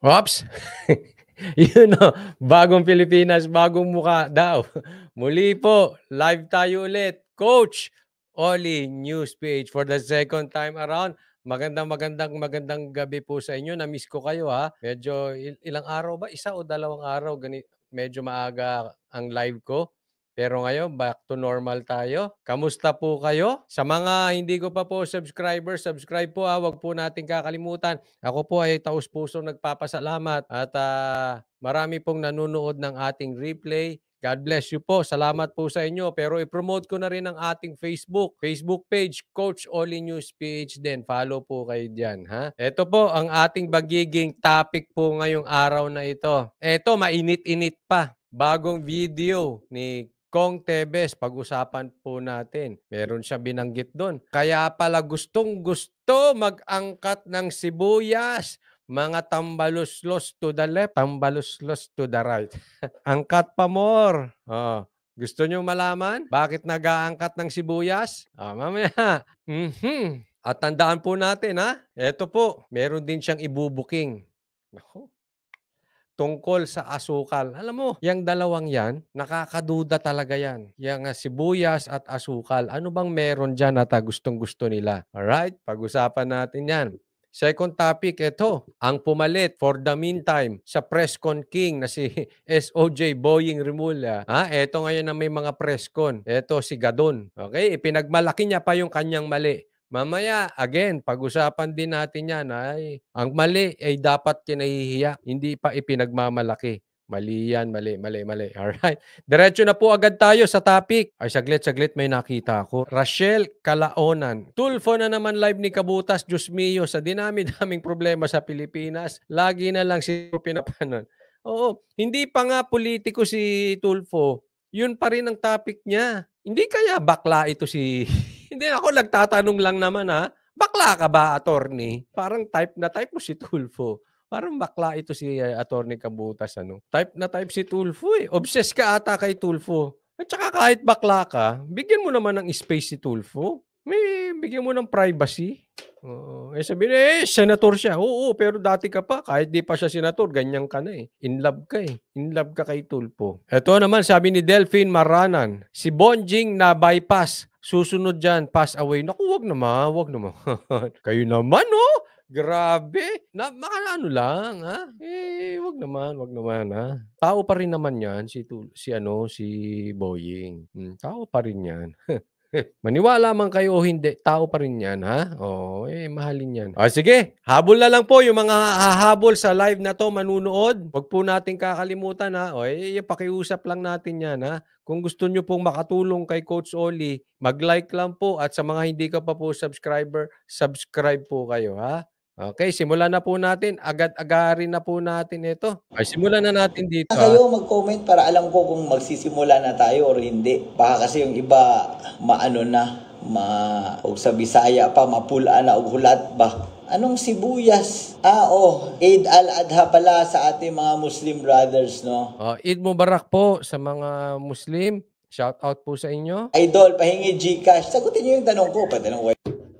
Ops! Yun o, bagong Pilipinas, bagong mukha daw. Muli po, live tayo ulit. Coach Oli News PH for the second time around. Magandang gabi po sa inyo. Na-miss ko kayo ha. Medyo ilang araw ba? Isa o dalawang araw? Medyo maaga ang live ko. Pero ngayon, back to normal tayo. Kamusta po kayo? Sa mga hindi ko pa po subscribe po ha. Huwag po natin kakalimutan. Ako po ay taus-pusong nagpapasalamat at marami pong nanonood ng ating replay. God bless you po. Salamat po sa inyo. Pero i-promote ko na rin ang ating Facebook page, Coach Oli News PH din. Follow po kayo dyan. Ha? Ito po ang ating magiging topic po ngayong araw na ito. Ito, mainit-init pa. Bagong video ni Kong Tebes, pag-usapan po natin. Meron siya binanggit doon. Kaya pala gustong-gusto mag-angkat ng sibuyas. Mga tambaluslos to the left, tambaluslos to the right. Angkat pa more. Oh. Gusto nyo malaman bakit nag-aangkat ng sibuyas? Mamaya. At tandaan po natin ha. Ito po, meron din siyang ibubuking. Ako. Tungkol sa asukal. Alam mo, yung dalawang yan, nakakaduda talaga yan. Yung sibuyas at asukal. Ano bang meron dyan at gustong-gusto nila? Alright? Pag-usapan natin yan. Second topic, ito. Ang pumalit for the meantime sa Presscon King na si SOJ Boying Rimulya. Ito ngayon na may mga Presscon. Ito si Gadon. Okay? Ipinagmalaki niya pa yung kanyang mali. Mamaya, again, pag-usapan din natin yan. Ang mali ay dapat kinahihiya, hindi pa ipinagmamalaki. Mali yan, mali. Alright. Diretso na po agad tayo sa topic. Ay, saglit, may nakita ako. Rachel Calaonan. Tulfo na naman live ni Kabutas. Diyos mio, sa dinami-daming problema sa Pilipinas, lagi na lang si pinapanon. Oo, hindi pa nga politiko si Tulfo. Yun pa rin ang topic niya. Hindi kaya bakla ito si... Hindi, ako nagtatanong lang naman ha. Bakla ka ba, attorney? Parang type na type mo si Tulfo. Parang bakla ito si attorney Kabutas. Type na type si Tulfo eh. Obsessed ka ata kay Tulfo. At saka kahit bakla ka, bigyan mo naman ng space si Tulfo. Bigyan mo ng privacy. Sabihin, senator siya. Oo, pero dati ka pa, kahit di pa siya senator, ganyan ka na eh. In love ka eh. In love ka kay Tulfo. Ito naman, sabi ni Delphine Maranan, si Bonjing na bypass. Susunod dyan, pass away. Naku, wag naman. Kayo naman, oh. Grabe. Ano lang, ha? Wag naman, ha? Tao pa rin naman yan, si Boying. Tao pa rin yan. Maniwala man kayo o hindi, tao pa rin yan, ha? Mahalin yan. Sige, habol na lang po yung mga hahabol sa live na to, manunood. Huwag po natin kakalimutan, ha? Pakiusap lang natin yan, ha? Kung gusto nyo pong makatulong kay Coach Oli, mag-like lang po at sa mga hindi ka pa po subscriber, subscribe po kayo, ha? Okay, simulan na po natin. Agad-agarin na po natin ito. Simulan na natin dito. Kayo mag-comment para alam ko kung magsisimula na tayo or hindi. Baka kasi yung iba o sa Bisaya pa, mapulaan na og hulat ba? Anong sibuyas? Eid al-Adha pala sa ating mga Muslim brothers, no? Eid Mubarak po sa mga Muslim. Shout out po sa inyo. Idol, pahingi GCash. Sagutin niyo yung tanong ko. Patanong ko.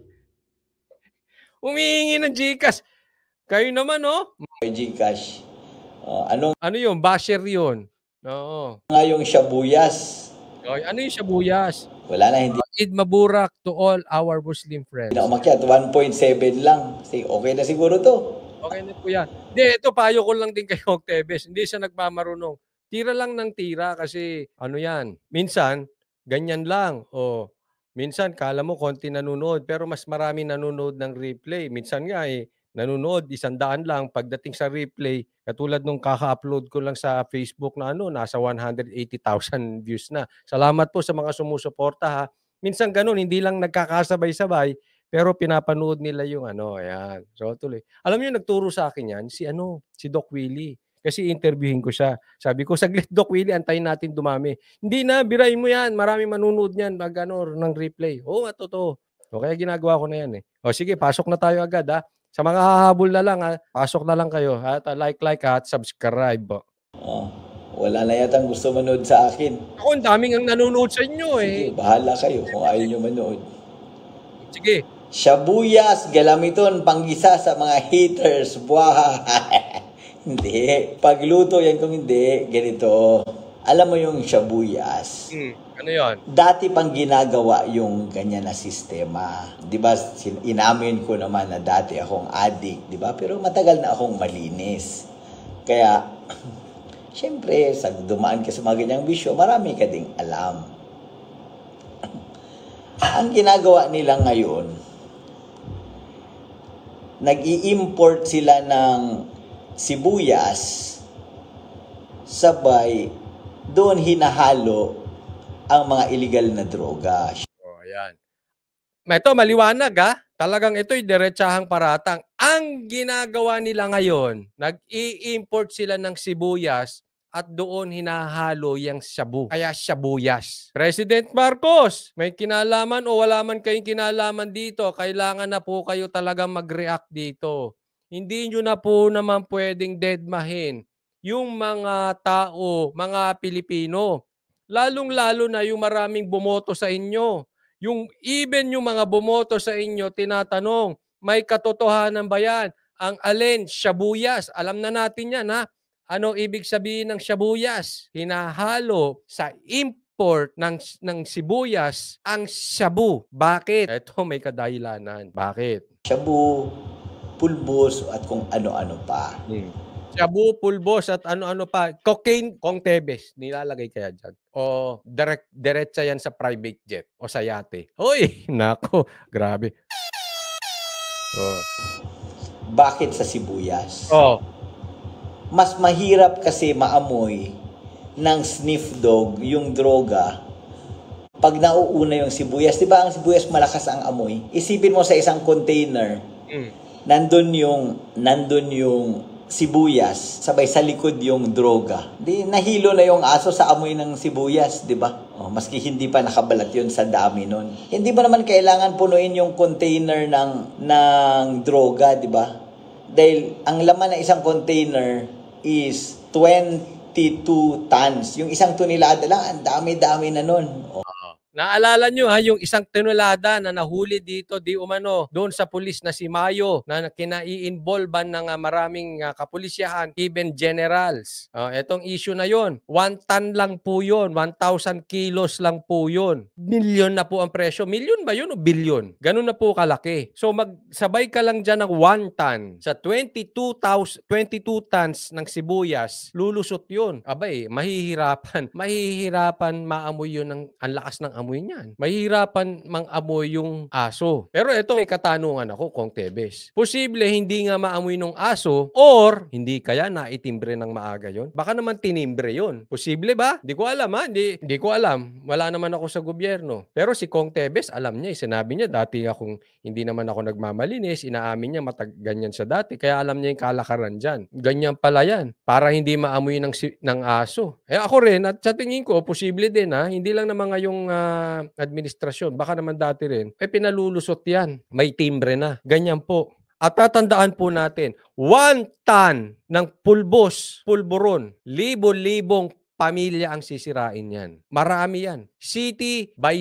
Humihingi ng GCash. Kayo naman, no? GCash. Ano yun? Basher yun. Oo. Nga yung shabuyas. Ano yung shabuyas? Wala na, hindi. Eid Mubarak to all our Muslim friends. Umakyat, 1.7 lang. Okay na siguro to. Okay na po yan. Hindi, ito payo ko lang din kay Kong Tebes. Hindi siya nagmamarunong. Tira lang ng tira kasi yan. Minsan, ganyan lang. Minsan, kala mo konti nanonood pero mas marami nanonood ng replay. Minsan nga nanonood 100 lang. Pagdating sa replay, katulad nung kaka-upload ko lang sa Facebook na nasa 180,000 views na. Salamat po sa mga sumusuporta ha. Minsan ganun, hindi lang nagkakasabay-sabay pero pinapanood nila yung ayan. So tuloy. Alam niyo nagturo sa akin yan si Doc Willie. Kasi interviewin ko siya. Sabi ko, saglit Doc Willie, antayin natin dumami. Hindi na, birahin mo yan. Marami manunood niyan ng replay. Totoo. Kaya ginagawa ko na yan sige, pasok na tayo agad ha. Sa mga hahabol na lang pasok na lang kayo. At like at subscribe. Wala na yatang gusto manood sa akin. Ako, ang daming ang nanonood sa inyo Sige, bahala kayo kung ayaw nyo manood. Sige. Shabuyas, galamiton, panggisa sa mga haters. Buha. Hindi. Pagluto yan kung hindi, ganito. Alam mo yung shabuyas. Ano yon? Dati pang ginagawa yung ganyan na sistema. 'Di ba? Inamin ko naman na dati akong addict, 'di ba? Pero matagal na akong malinis. Kaya syempre, sa dumaan ka sa mga ganyang bisyo, marami ka ding alam. Ang ginagawa nila ngayon, nag-i-import sila ng sibuyas, sabay doon hinahalo ang mga illegal na droga. Oh, ayan. Ito, maliwanag ha. Talagang ito'y diretsahang paratang. Ang ginagawa nila ngayon, nag-i-import sila ng sibuyas at doon hinahalo yung shabu. Kaya shabuyas. President Marcos, may kinalaman o wala man kayong kinalaman dito, kailangan na po kayo talagang mag-react dito. Hindi nyo na po naman pwedeng deadmahin yung mga tao, mga Pilipino. Lalong-lalo na yung maraming bumoto sa inyo. Even yung mga bumoto sa inyo, tinatanong, may katotohanan ba yan? Ang alin, shabuyas. Alam na natin yan, ha? Ano ibig sabihin ng shabuyas? Hinahalo sa import ng sibuyas ang shabu. Bakit? Ito may kadahilanan. Bakit? Shabu, pulbos, at kung ano-ano pa. Shabu, pulbos, at ano-ano pa. Cocaine, Kong Tebes. Nilalagay kaya dyan. O diretsa yan sa private jet o sa yate. Hoy, nako, grabe. Oh. Bakit sa sibuyas? Oh. Mas mahirap kasi maamoy ng sniff dog yung droga pag nauuna yung sibuyas. Di ba ang sibuyas malakas ang amoy? Isipin mo sa isang container, nandun yung sibuyas, sabay sa likod yung droga. Di nahilo na yung aso sa amoy ng sibuyas, di ba? Oh, maski hindi pa nakabalat yun sa dami nun. Hindi ba naman kailangan punuin yung container ng droga, di ba? Dahil ang laman ng isang container is 22 tons. Yung isang tonelada lang, ang dami-dami na nun. Oh. Naalala nyo ha, yung isang tonelada na nahuli dito, di umano, doon sa pulis na si Mayo, na kinai-involvan ng maraming kapulisyahan, even generals. Etong issue na yon, 1 ton lang po yun, 1,000 kilos lang po yun. Milyon na po ang presyo. Milyon ba yun o bilyon? Ganun na po kalaki. So magsabay ka lang dyan ng 1 ton sa 22 tons ng sibuyas, lulusot yun. Abay, mahihirapan maamoy yun ang lakas ng amoy niyan. Mahirapan mang-amoy yung aso. Pero ito may katanungan ako, Kong Tebes. Posible hindi nga maamoy ng aso or hindi kaya naitimbre ng maaga yon? Baka naman tinimbre yon. Posible ba? Hindi ko alam ha. Hindi ko alam. Wala naman ako sa gobyerno. Pero si Kong Tebes, alam niya. Sinabi niya, dati akong hindi naman ako nagmamalinis. Inaamin niya ganyan sa dati. Kaya alam niya yung kalakaran dyan. Ganyan pala yan. Para hindi maamoy ng aso. Ako rin, at sa tingin ko, posible din ha. Hindi lang naman ngayong administrasyon, baka naman dati rin, pinalulusot yan. May timbre na. Ganyan po. At tatandaan po natin, 1 ton ng pulburon, libo-libong pamilya ang sisirain yan. Marami yan. City by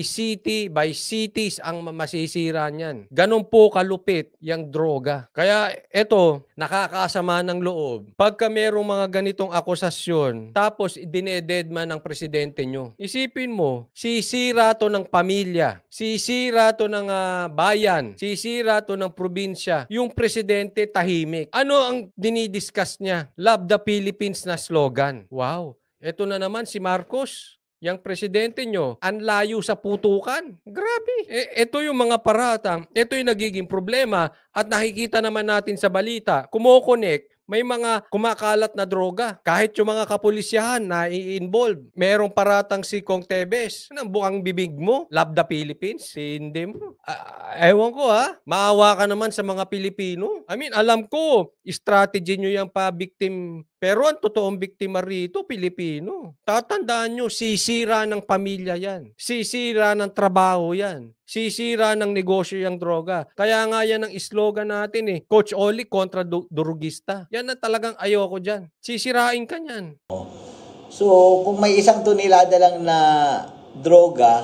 cities ang masisira niyan. Ganun po kalupit yung droga. Kaya ito, nakakasama ng loob. Pagka merong mga ganitong akusasyon, tapos dinededman ng presidente nyo, isipin mo, sisira to ng pamilya, sisira to ng bayan, sisira to ng probinsya. Yung presidente tahimik. Ano ang dinidiscuss niya? Love the Philippines na slogan. Wow. Ito na naman si Marcos. Yang presidente nyo, ang layo sa putukan. Grabe. Ito yung mga paratang. Ito yung nagiging problema at nakikita naman natin sa balita. Kumokonek, may mga kumakalat na droga. Kahit yung mga kapulisyahan na i-involve. Merong paratang si Kong Tebes. Anong bukang bibig mo? Love the Philippines? Hindi mo. Ewan ko ha. Maawa ka naman sa mga Pilipino. I mean, alam ko, strategy nyo yung pa-victim. Pero ang totoong biktima rito, Pilipino. Tatandaan nyo, sisira ng pamilya yan. Sisira ng trabaho yan. Sisira ng negosyo yung droga. Kaya nga yan ang slogan natin eh. Coach Oli kontra durugista. Yan ang talagang ayoko dyan. Sisirain ka yan. So, kung may 1 tonelada lang na droga,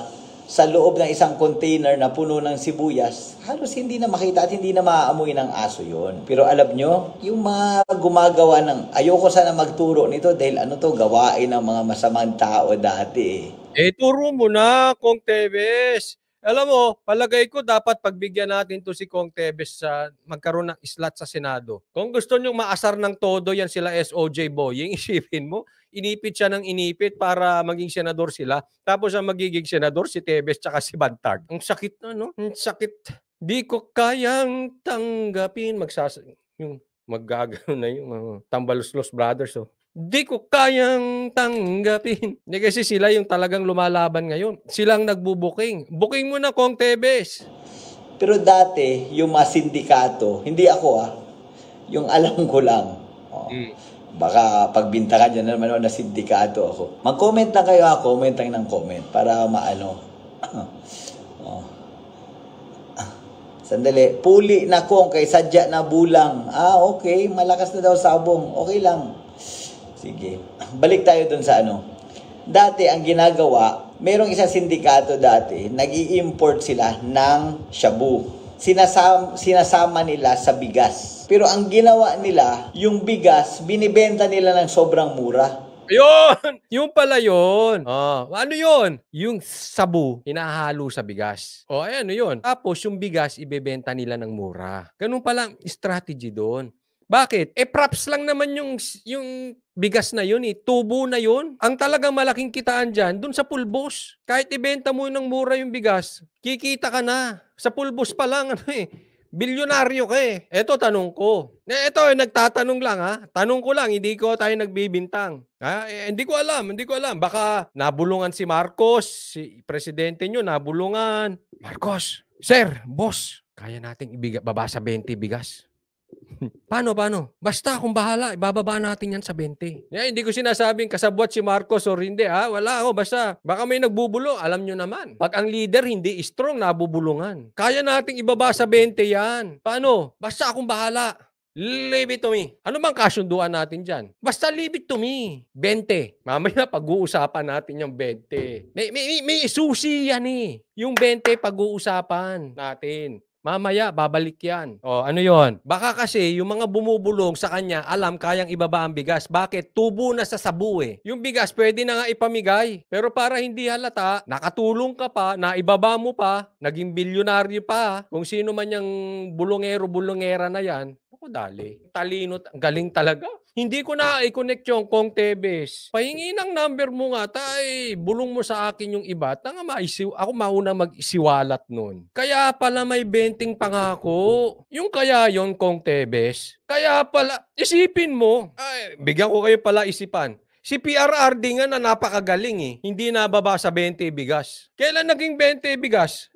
sa loob ng isang container na puno ng sibuyas, halos hindi na makita at hindi na maaamoy ng aso yon. Pero alam nyo, yung mga gumagawa ng, ayoko sana magturo nito dahil ano to, gawain ng mga masamang tao dati turo mo na, Kong Tevez. Alam mo, palagay ko dapat pagbigyan natin to si Kong Tevez sa magkaroon ng slot sa Senado. Kung gusto nyo maasar ng todo yan sila SOJ Boying, isipin mo, inipit siya ng inipit para maging senador sila. Tapos ang magiging senador si Tevez tsaka si Bantag. Ang sakit na, no? Ang sakit. Di ko kayang tanggapin. Yung maggagano na yung Tambaluslos Brothers. Oh. Di ko kayang tanggapin. Hindi kasi sila yung talagang lumalaban ngayon. Silang nagbubuking. Booking mo na, Kong Tevez. Pero dati, yung mga sindikato, hindi ako yung alam ko lang. Baka pagbintangan dyan naman na sindikato ako. Mag-comment na kayo comment lang ng comment para maano. Sandali, puli na Kong kay sadya na bulang. Okay, malakas na daw sabong. Okay lang. Sige, balik tayo dun sa Dati ang ginagawa, merong isang sindikato dati, nag-i-import sila ng shabu. Sinasama nila sa bigas. Pero ang ginawa nila, yung bigas, binibenta nila ng sobrang mura. Ayun! Yung pala yun. Ano yun? Yung sabu, hinahalo sa bigas. Ano yun? Tapos yung bigas, ibebenta nila ng mura. Ganun palang strategy doon. Bakit? Props lang naman yung bigas na yun tubo na yun. Ang talagang malaking kitaan dyan, dun sa pulbos. Kahit ibenta mo ng mura yung bigas, kikita ka na. Sa pulbos pa lang, bilyonaryo ka Eto, tanong ko. Nagtatanong lang Tanong ko lang, hindi ko tayo nagbibintang. Hindi ko alam. Baka nabulungan si Marcos, si presidente nyo, nabulungan. Marcos, sir, boss, kaya nating baba sa 20 bigas. Paano? Basta akong bahala, ibababa natin yan sa 20. Hindi ko sinasabing kasabwat si Marcos or hindi Wala ako, basta baka may nagbubulong, alam nyo naman. Pag ang leader hindi strong, nabubulungan. Kaya nating ibaba sa 20 yan. Paano? Basta akong bahala. Leave it to me. Ano bang kasunduan natin dyan? Basta leave it to me. 20. Mamaya pag-uusapan natin yung 20. May susi yan Yung 20 pag-uusapan natin. Mamaya, babalik yan. Ano yon? Baka kasi yung mga bumubulong sa kanya, alam kayang ibaba ang bigas. Bakit? Tubo na sa sabu Yung bigas, pwede na nga ipamigay. Pero para hindi halata, nakatulong ka pa, naibaba mo pa, naging bilyonaryo pa. Kung sino man yung bulongero-bulongera na yan, dali. Talino, galing talaga. Hindi ko na i-connect yung Kong Tevez. Pahingi ng number mo nga, bulong mo sa akin yung iba. Ako mauna mag-isiwalat nun. Kaya pala may 20 pangako. Yung kaya yon Kong Tevez. Kaya pala, isipin mo. Bigyan ko kayo pala isipan. Si PRRD nga na napakagaling Hindi nababa sa 20 bigas. Kailan naging 20 bigas?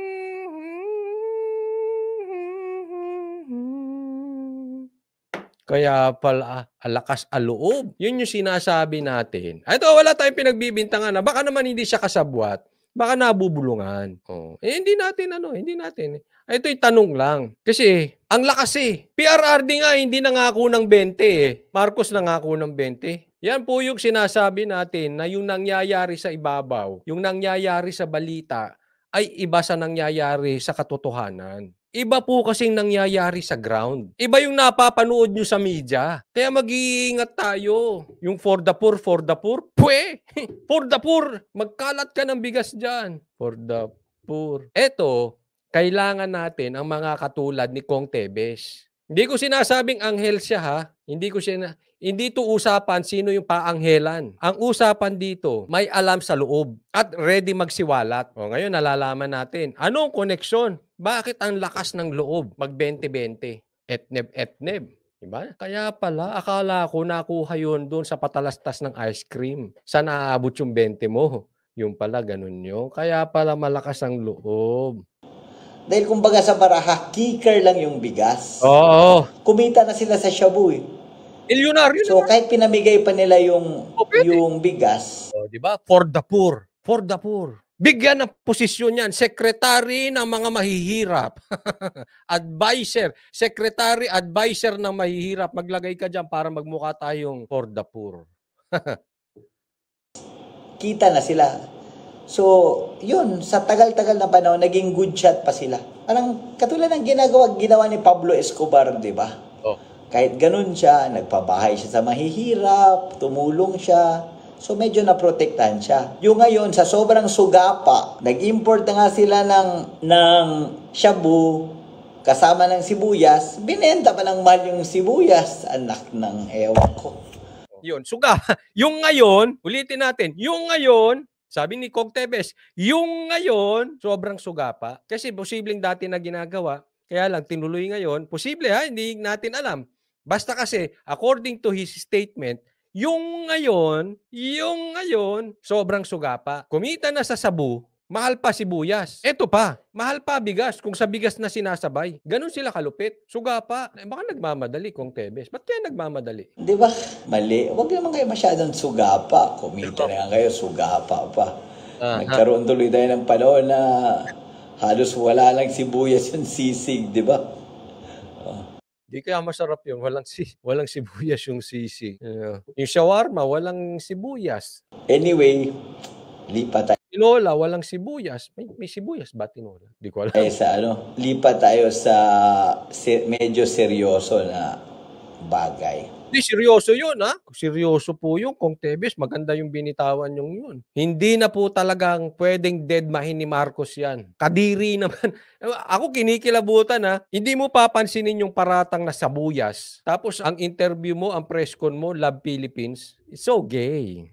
Kaya pala, alakas aloob. Yun yung sinasabi natin. Ito, wala tayong pinagbibintangan Baka naman hindi siya kasabwat. Baka nabubulungan. Hindi natin. Ito yung tanong lang. Kasi, ang lakas PRRD nga, hindi nangako ng 20 Marcos nangako ng 20. Yan po yung sinasabi natin na yung nangyayari sa ibabaw, yung nangyayari sa balita, ay iba sa nangyayari sa katotohanan. Iba po kasing nangyayari sa ground. Iba yung napapanood nyo sa media. Kaya mag-iingat tayo. Yung for the poor. For the poor. Magkalat ka ng bigas dyan. For the poor. Eto, kailangan natin ang mga katulad ni Kong Tevez. Hindi ko sinasabing anghel siya Hindi to usapan sino yung paanghelan. Ang usapan dito, may alam sa loob at ready magsiwalat. Ngayon nalalaman natin. Anong koneksyon? Bakit ang lakas ng loob? Mag 20-20. Etneb. Diba? Kaya pala, akala ko nakuha yun doon sa patalastas ng ice cream. Saan aabot yung 20 mo? Yung pala, ganun yun. Kaya pala malakas ang loob. Dahil kumbaga sa baraha, kicker lang yung bigas. Oo. Kumita na sila sa shabu Milyonaryo So kahit pinamigay pa nila yung bigas. Diba? For the poor. Bigyan ng posisyon yan. Secretary ng mga mahihirap. Secretary, advisor ng mahihirap. Maglagay ka dyan para magmukha tayong for the poor. Kita na sila. So, yun, sa tagal-tagal na panahon, naging good shot pa sila. Parang katulad ng ginawa ni Pablo Escobar, di ba? Oh. Kahit ganun siya, nagpabahay siya sa mahihirap, tumulong siya. So, medyo naprotektahan siya. Yung ngayon, sa sobrang sugapa, nag-import na nga sila ng shabu, kasama ng sibuyas, binenta pa ng mahal yung sibuyas. Anak ng ewan ko. Yun, suga. Yung ngayon, ulitin natin, yung ngayon, sabi ni Kong Tebes, yung ngayon, sobrang suga pa. Kasi posibleng dati na ginagawa, kaya lang tinuloy ngayon. Posible ha, hindi natin alam. Basta kasi, according to his statement, yung ngayon, sobrang suga pa. Kumita na sa sabu, mahal pa sibuyas. Eto pa, mahal pa bigas kung sa bigas na sinasabay. Ganun sila kalupit. Suga pa. Baka nagmamadali, Kong Tebes. Ba't kaya nagmamadali? Di ba? Mali. Huwag naman kayo masyadong sugapa. Kumita na nga kayo, sugapa pa. Nagkaroon tuloy tayo ng panahon na halos wala lang sibuyas yung sisig, di ba? Di kaya masarap yun. Walang sibuyas yung sisig. Yung shawarma, walang sibuyas. Anyway, lipat tayo. Tinola, walang sibuyas. May sibuyas ba tinola? Di ko alam. Lipat tayo sa medyo seryoso na bagay. Hindi, seryoso yun, ha? Seryoso po yung Kong Tebes. Maganda yung binitawan yung yun. Hindi na po talagang pwedeng deadmahin ni Marcos yan. Kadiri naman. Ako kinikilabutan, ha? Hindi mo papansinin yung paratang na sabuyas. Tapos ang interview mo, ang press con mo, Love Philippines. It's so gay.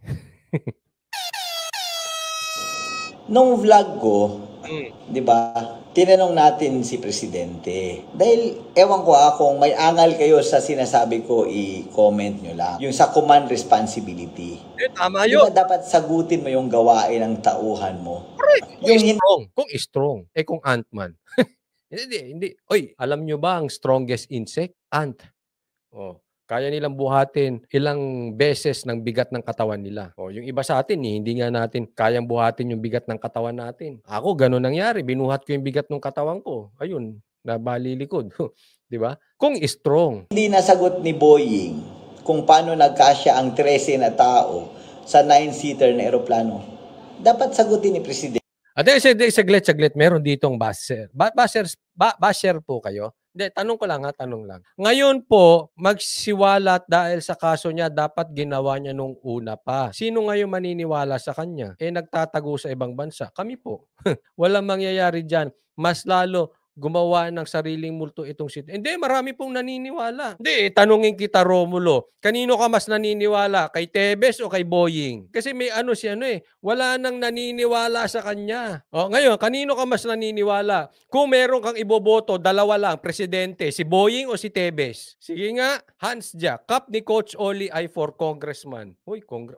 Nung vlog ko, di ba, tinanong natin si Presidente. Dahil, ewan ko kung may angal kayo sa sinasabi ko, i-comment nyo lang. Yung sa command responsibility. Tama yun. Di ba dapat sagutin mo yung gawain ng tauhan mo? Correct. Kung strong. Kung Ant-Man. Hindi. Oy, alam nyo ba ang strongest insect? Ant. Oh. Kaya nilang buhatin ilang beses ng bigat ng katawan nila. O, yung iba sa atin, hindi nga natin kayang buhatin yung bigat ng katawan natin. Ako, ganun nangyari. Binuhat ko yung bigat ng katawan ko. Ayun, nabalilikod. Di ba? Kung strong. Hindi nasagot ni Boeing kung paano nagkasya ang 13 na tao sa 9-seater na eroplano. Dapat sagutin ni Presidente. At saglit. Meron ditong basher. Basher po kayo? Hindi, tanong lang. Ngayon po, magsiwalat dahil sa kaso niya, dapat ginawa niya nung una pa. Sino ngayon maniniwala sa kanya? Nagtatago sa ibang bansa. Kami po. Walang mangyayari dyan. Mas lalo, gumawa ng sariling multo itong sito. Hindi, marami pong naniniwala. Hindi, tanungin kita, Romulo. Kanino ka mas naniniwala? Kay Tebes o kay Boeing? Kasi may wala nang naniniwala sa kanya. O, ngayon, kanino ka mas naniniwala? Kung meron kang iboboto, dalawa lang, presidente, si Boeing o si Tebes? Sige nga, Hans Dia, cup ni Coach Oli ay for congressman. Uy,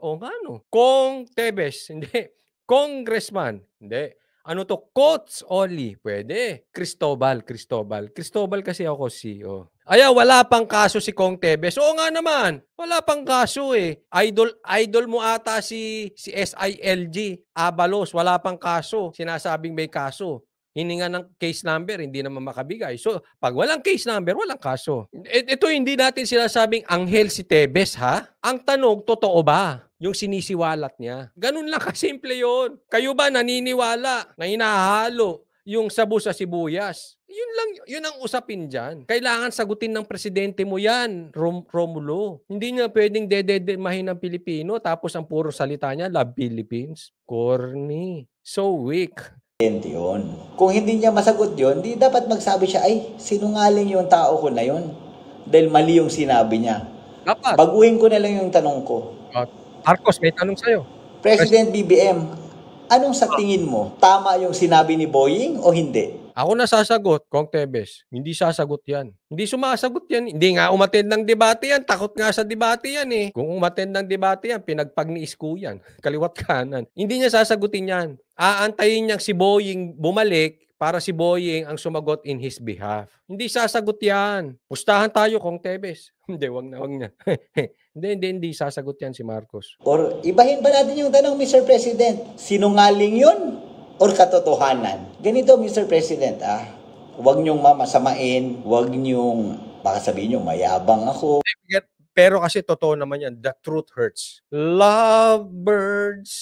Kong Tebes, hindi. Congressman, hindi. Ano to? Coach Oli. Pwede. Cristobal kasi ako CEO. Wala pang kaso si Kong Tebes. Oo nga naman. Wala pang kaso eh. Idol mo ata si SILG. Abalos. Wala pang kaso. Sinasabing may kaso. Hininga ng case number, hindi naman makabigay. So, pag walang case number, walang kaso. Ito hindi natin sinasabing anghel si Tebes, ha? Ang tanong, totoo ba yung sinisiwalat niya? Ganun lang kasimple yun. Kayo ba naniniwala na hinahalo yung sabu sa sibuyas? Yun ang usapin dyan. Kailangan sagutin ng presidente mo yan, Romulo. Hindi niya pwedeng dedemahin ng Pilipino tapos ang puro salita niya, Love Philippines. Corny. So weak. Yun. Kung hindi niya masagot yun, di dapat magsabi siya, ay, sinungaling yung tao ko na yun. Dahil mali yung sinabi niya. Dapat. Baguhin ko na lang yung tanong ko. Marcos, may tanong sa'yo. President BBM, anong sa tingin mo? Tama yung sinabi ni Boeing o hindi? Ako na sasagot, Kong Tebes. Hindi sasagot yan. Hindi sumasagot yan. Hindi nga umattend ng debate yan. Takot nga sa debate yan eh. Kung umattend ng debate yan, pinagpag ni Isko yan. Kaliwat kanan. Hindi niya sasagutin yan. Aantayin niyang si Boeing bumalik para si Boeing ang sumagot in his behalf. Hindi sasagot yan. Pustahan tayo, Kong Tebes. Hindi, wag na. Hindi sasagot yan si Marcos. Or ibahin ba natin yung tanong, Mr. President? Sinungaling yun or katotohanan? Ganito, Mr. President, huwag niyong mamasamain, huwag niyong, baka sabihin niyo, mayabang ako. Pero kasi totoo naman yan, the truth hurts. Lovebirds.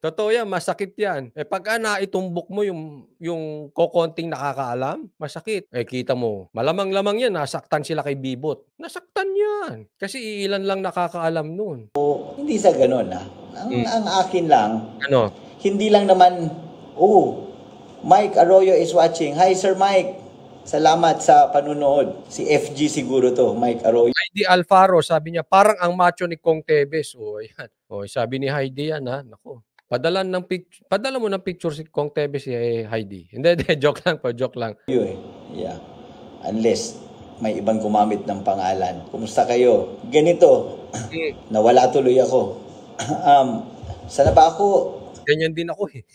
Totoo yan, masakit yan. Eh pagka naitumbok mo yung kokonting nakakaalam, masakit. Eh kita mo, malamang-lamang yan, nasaktan sila kay Bibot. Nasaktan yan. Kasi ilan lang nakakaalam nun. Hindi sa ganun, ha. Ang akin lang, Ano? hindi lang naman, Mike Arroyo is watching. Hi, Sir Mike. Salamat sa panunood. Si FG siguro to, Mike Arroyo. Heidi Alfaro, sabi niya, parang ang macho ni Kong Tevez. O, ayan. O, sabi ni Heidi yan, ha. Naku. Padala mo ng picture si Kong Tevez, Heidi. Hindi, joke lang po, joke lang. Yeah. Unless may ibang gumamit ng pangalan. Kumusta kayo? Ganito. Nawala tuloy ako. Sana ba ako? Ganyan din ako eh.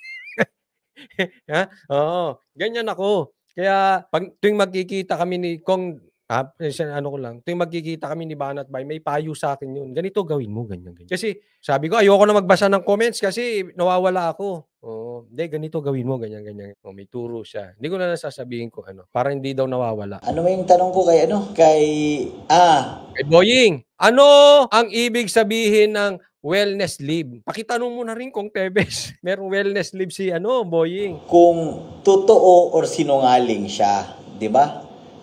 Ha? Oo, ganyan ako. Kaya pag tuwing magkikita kami ni Kong, tuwing magkikita kami ni Banat Bay, may payo sa akin yun. Ganito gawin mo, ganyan. Kasi sabi ko, ayoko na magbasa ng comments kasi nawawala ako. Hindi, ganito gawin mo, ganyan. May turo siya. Hindi ko na nasasabihin ko para hindi daw nawawala. Ano yung tanong ko kay Kay Boying, ano ang ibig sabihin ng wellness leave? Pakitanong mo na rin Kong Tevez. Merong wellness leave si Boying. Kung totoo or sinungaling siya, di ba?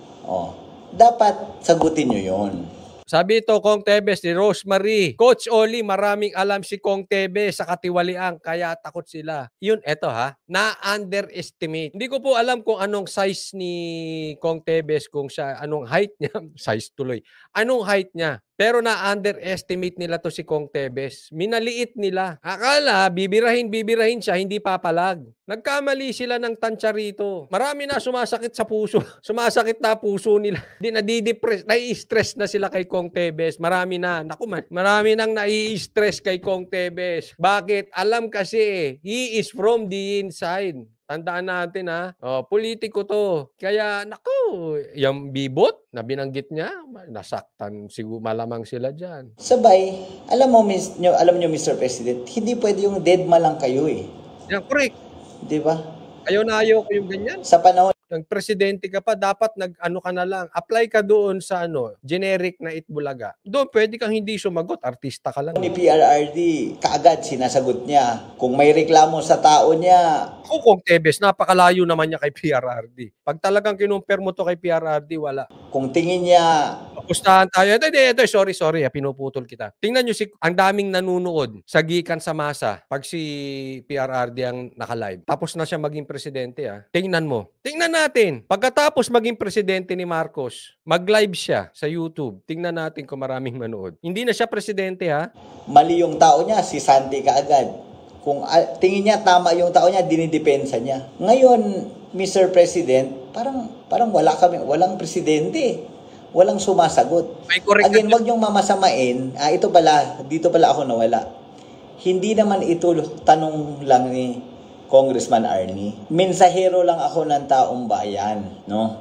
Dapat sagutin nyo yun. Sabi ito, Kong Tevez, ni Rosemary, Coach Oli, maraming alam si Kong Tevez sa katiwalian, kaya takot sila. Yun, eto na-underestimate. Hindi ko po alam kung anong size ni Kong Tevez, anong height niya, size tuloy, anong height niya. Pero na-underestimate nila to si Kong Tevez. Minaliit nila. Akala, bibirahin siya, hindi papalag. Nagkamali sila ng tansya rito. Marami na sumasakit sa puso. Sumasakit na puso nila. Nadidepress, nai-stress na sila kay Kong Tevez. Marami na. Naku man, marami nang nai-stress kay Kong Tevez. Bakit? Alam kasi, he is from the inside. Tandaan natin politiko to. Kaya naku, yung Bibot na binanggit niya, nasaktan siguro malamang sila diyan. Sabay, alam nyo Mr. President, hindi pwede yung deadma lang kayo eh. Yeah, correct. 'Di ba? Ayaw ko yung ganyan. Sa panahon nag-presidente ka pa, dapat ka na lang. Apply ka doon sa generic na Itbulaga. Doon pwede kang hindi sumagot, artista ka lang. Ni PRRD, kaagad sinasagot niya. Kung may reklamo sa tao niya. Kung Tevez, napakalayo naman niya kay PRRD. Pag talagang kinumpir mo to kay PRRD, wala. Kung tingin niya, pustahan tayo. Ito, sorry, pinuputol kita. Tingnan nyo ang daming nanunood sa gikan sa masa pag si PRRD ang naka-live. Tapos na siya maging presidente. Tingnan mo. Tingnan natin. Pagkatapos maging presidente ni Marcos, mag-live siya sa YouTube. Tingnan natin kung maraming manood. Hindi na siya presidente mali yung tao niya, si Sandy kaagad. Kung tingin niya tama yung tao niya, dinidepensa niya. Ngayon, Mr. President, parang walang presidente. Walang sumasagot. Again, wag niyong mamasamain. Dito pala ako nawala. Hindi naman ito tanong lang ni Congressman Arnie. Mensahero lang ako ng taong bayan, no?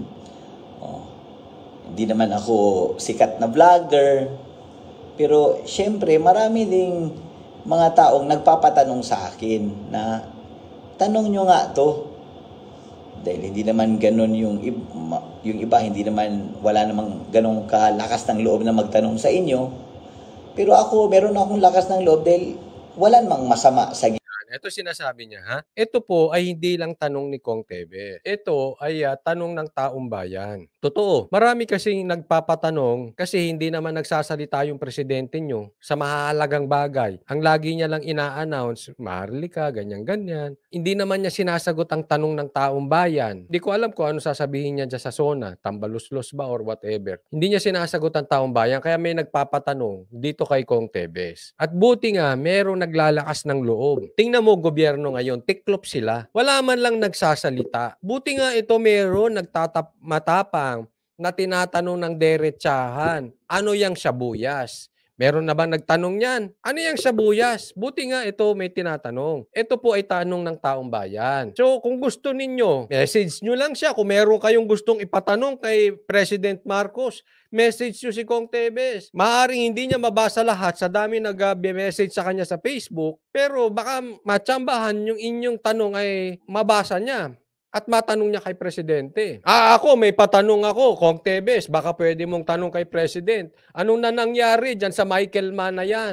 Hindi naman ako sikat na vlogger. Pero syempre, marami ding mga taong nagpapatanong sa akin na tanong nyo nga to. Dahil hindi naman ganun yung iba, wala namang ganun kalakas ng loob na magtanong sa inyo. Pero ako, meron akong lakas ng loob dahil wala namang masama sa ito sinasabi niya, Ito po ay hindi lang tanong ni Kong Tevez. Ito ay tanong ng taong bayan. Totoo. Marami kasing nagpapatanong kasi hindi naman nagsasalita yung presidente nyo sa mahalagang bagay. Ang lagi niya lang ina-announce, Maharlika, ganyan-ganyan. Hindi naman niya sinasagot ang tanong ng taong bayan. Hindi ko alam kung ano sasabihin niya dyan sa SONA, tambaluslos ba or whatever. Hindi niya sinasagot ang taong bayan kaya may nagpapatanong dito kay Kong Tevez. At buti nga, merong naglalakas ng loob. Tingnan mo gobyerno ngayon, tiklop sila. Wala man lang nagsasalita. Buti nga ito meron matapang na tinatanong ng derechahan. Ano yang sibuyas? Meron na bang nagtanong yan? Ano yung sibuyas? Buti nga ito may tinatanong. Ito po ay tanong ng taong bayan. So kung gusto ninyo, message nyo lang siya. Kung meron kayong gustong ipatanong kay President Marcos, message nyo si Kong Tevez. Maaaring hindi niya mabasa lahat sa dami nag-message sa kanya sa Facebook, pero baka matsambahan yung inyong tanong ay mabasa niya. At matanong niya kay Presidente. Ako, may patanong ako, Kong Tevez, baka pwede mong tanong kay President. Anong na nangyari dyan sa Michael Mann na yan?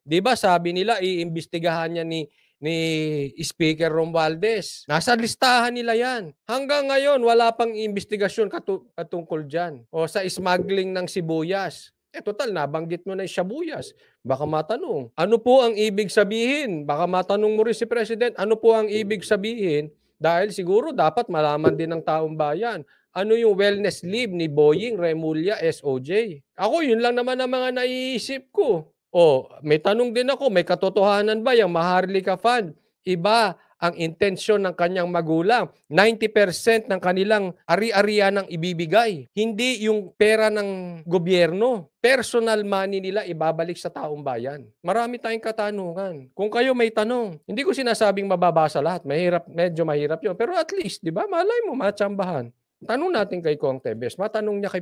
'Di ba sabi nila iimbestigahan niya ni Speaker Romualdez. Nasa listahan nila 'yan. Hanggang ngayon wala pang imbestigasyon patungkol diyan o sa smuggling ng sibuyas. Total nabanggit mo na 'yung sibuyas. Baka matanong, ano po ang ibig sabihin? Baka matanong mo rin si President, ano po ang ibig sabihin? Dahil siguro dapat malaman din ng taong bayan. Ano yung wellness leave ni Boying Remulla SOJ? Ako, yun lang naman ang mga naiisip ko. May tanong din ako, may katotohanan ba yung Maharlika Fund? Iba ang intensyon ng kanyang magulang. 90% ng kanilang ari-arian ang ibibigay. Hindi yung pera ng gobyerno. Personal money nila ibabalik sa taong bayan. Marami tayong katanungan. Kung kayo may tanong, hindi ko sinasabing mababasa lahat. Medyo mahirap yun. Pero at least, di ba, malay mo, matsambahan. Tanong natin kay Kong Tebes. Matanong niya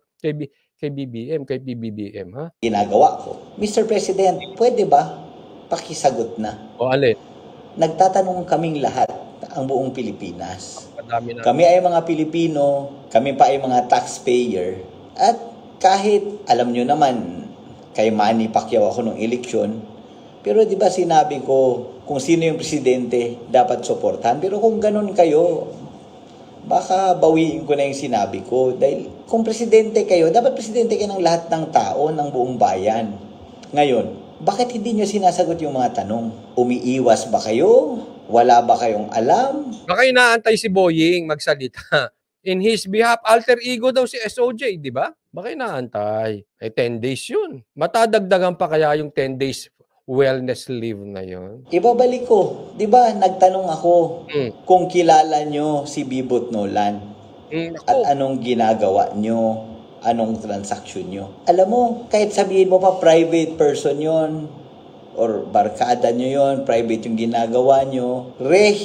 kay BBM, kay PBBM, ha? Ginagawa ko. Mr. President, pwede ba pakisagot na? O alin? Nagtatanong kaming lahat, ang buong Pilipinas. Madami na. Kami ay mga Pilipino, kami pa ay mga taxpayer, at kahit alam nyo naman, kay Manny Pacquiao ako nung eleksyon, pero di ba sinabi ko kung sino yung presidente dapat suportahan? Pero kung ganun kayo, baka bawiin ko na yung sinabi ko. Dahil kung presidente kayo, dapat presidente kayo ng lahat ng tao, ng buong bayan. Ngayon, bakit hindi nyo sinasagot yung mga tanong? Umiiwas ba kayo? Wala ba kayong alam? Baka inaantay si Boying magsalita. In his behalf, alter ego daw si SOJ, di ba? Baka inaantay. 10 days yun. Matadagdagan pa kaya yung 10 days wellness leave na yun? Ibabalik ko. Di ba, nagtanong ako kung kilala nyo si Bibot Nolan at anong ginagawa nyo, anong transaksyon nyo. Alam mo, kahit sabihin mo pa private person yon or barkada nyo yon, private yung ginagawa nyo.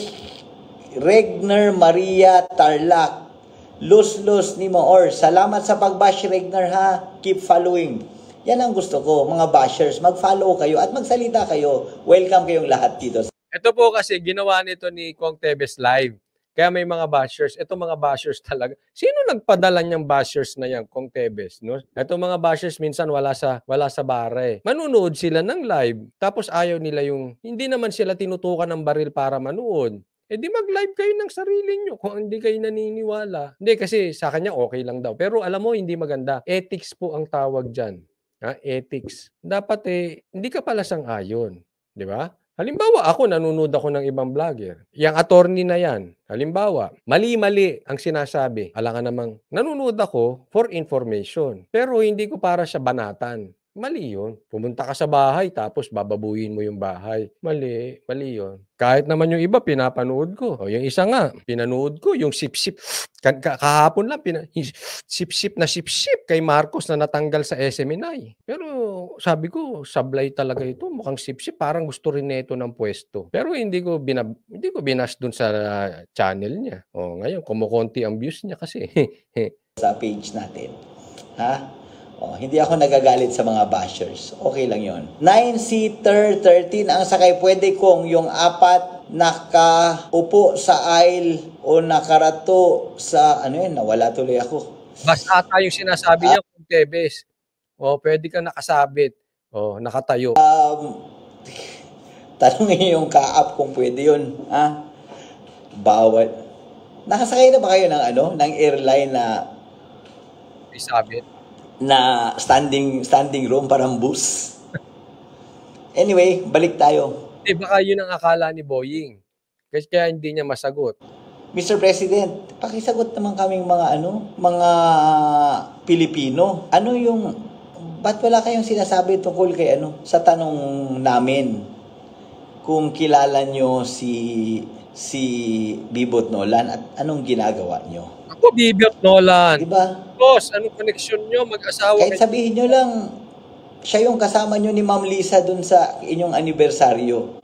Regner Maria Tarlac, Lus ni Moor. Salamat sa pag-bash, Regner, ha. Keep following. Yan ang gusto ko, mga bashers, mag-follow kayo at magsalita kayo. Welcome kayong lahat dito. Ito po kasi ginawa nito ni Kong Tebes live. Kaya may mga bashers. Ito mga bashers talaga. Sino nagpadala niyang bashers na yan, Kong Tebes? No? Ito mga bashers minsan wala sa bare. Manunood sila ng live. Tapos ayaw nila yung, hindi naman sila tinutukan ng baril para manood. Di mag-live kayo ng sarili nyo kung hindi kayo naniniwala. Hindi, kasi sa kanya okay lang daw. Pero alam mo, hindi maganda. Ethics po ang tawag dyan. Ethics. Dapat hindi ka pala sang-ayon. Di ba? Halimbawa, ako nanonood ako ng ibang vlogger. Yang attorney na yan. Halimbawa, mali-mali ang sinasabi. Alangan namang nanonood ako for information. Pero hindi ko para siya banatan. Mali yun. Pumunta ka sa bahay tapos bababuhin mo yung bahay. Mali yun. Kahit naman yung iba, pinapanood ko. Yung isa nga, pinanood ko, yung sip-sip. Kahapon lang, sip-sip kay Marcos na natanggal sa SMNI. Pero sabi ko, sablay talaga ito. Mukhang sip-sip, parang gusto rin nito ng pwesto. Pero hindi ko binash dun sa channel niya. Ngayon, kumukonti ang views niya kasi. Sa page natin. Ha? Hindi ako nagagalit sa mga bashers. Okay lang yon. 9-seater, 13 ang sakay. Pwede kong yung 4 nakaupo sa aisle o nakarato sa, nawala tuloy ako. Bas ata yung sinasabi niya, Kung Tebes. Pwede ka nakasabit. Nakatayo. Tanungin yung kaap kung pwede yun. Bawat. Nakasakay na ba kayo ng airline na Isabit? Na standing room, parang bus. Anyway, balik tayo. Baka yun ang akala ni Boying. Kasi kaya hindi niya masagot. Mr. President, pakisagot naman kaming mga Pilipino. Ba't wala kayong sinasabi tungkol kay sa tanong namin kung kilala nyo si Bibot Nolan at anong ginagawa nyo? Ako, Bibot Nolan. Diba? Boss, anong koneksyon nyo? Mag-asawa kahit sabihin nyo lang, siya yung kasama nyo ni Ma'am Lisa dun sa inyong anibersaryo.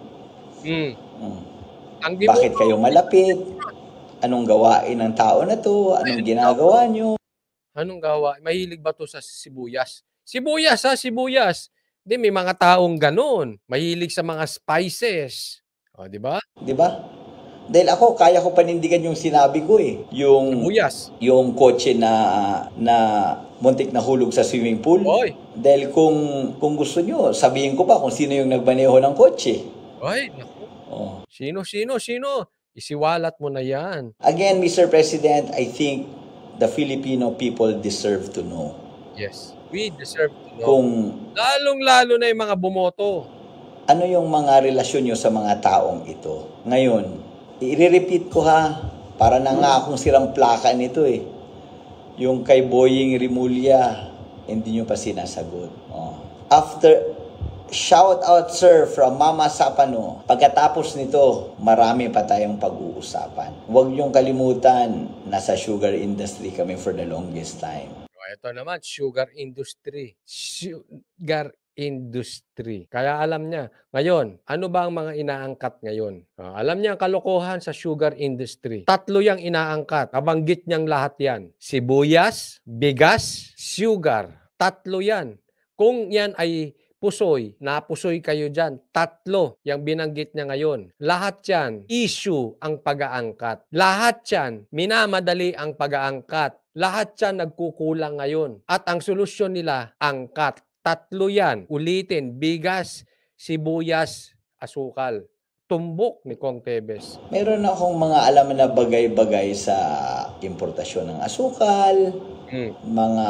Bakit kayo malapit? Anong gawain ng tao na to? Anong ginagawa nyo? Anong gawa? Mahilig ba to sa sibuyas? Sibuyas. May mga taong ganon. Mahilig sa mga spices. Di ba? Di ba? Dahil ako, kaya ko panindigan yung sinabi ko eh. Sibuyas. Yung kotse na muntik na hulog sa swimming pool. Oy. Dahil kung gusto nyo, sabihin ko pa kung sino yung nagmaneho ng kotse. Ay, naku. Oh. Sino? Isiwalat mo na yan. Again, Mr. President, I think the Filipino people deserve to know. Yes. We deserve to know. Kung Lalong-lalo na yung mga bumoto. ano yung mga relasyon nyo sa mga taong ito. Ngayon, i-repeat ko ha, para na nga akong sirang plaka nito eh. Yung kay Boying Rimulya, hindi nyo pa sinasagot. Oh. Shout out sir from Mama Sapano. Pagkatapos nito, marami pa tayong pag-uusapan. Huwag nyong kalimutan, nasa sugar industry kami for the longest time. Ito naman, sugar industry. Sugar industry. Kaya alam niya. Ngayon, ano ba ang mga inaangkat ngayon? Alam niya ang kalokohan sa sugar industry. 3 yang inaangkat. Nabanggit niyang lahat yan. Sibuyas, bigas, sugar. 3 yan. Kung yan ay pusoy, napusoy kayo dyan. 3 yung binanggit niya ngayon. Lahat yan, issue ang pag-aangkat. Lahat yan, minamadali ang pag-aangkat. Lahat yan nagkukulang ngayon. At ang solusyon nila, angkat. 3 yan. Ulitin, bigas, sibuyas, asukal. Tumbok ni Kong Tebes. Meron akong mga alam na bagay-bagay sa importasyon ng asukal, mga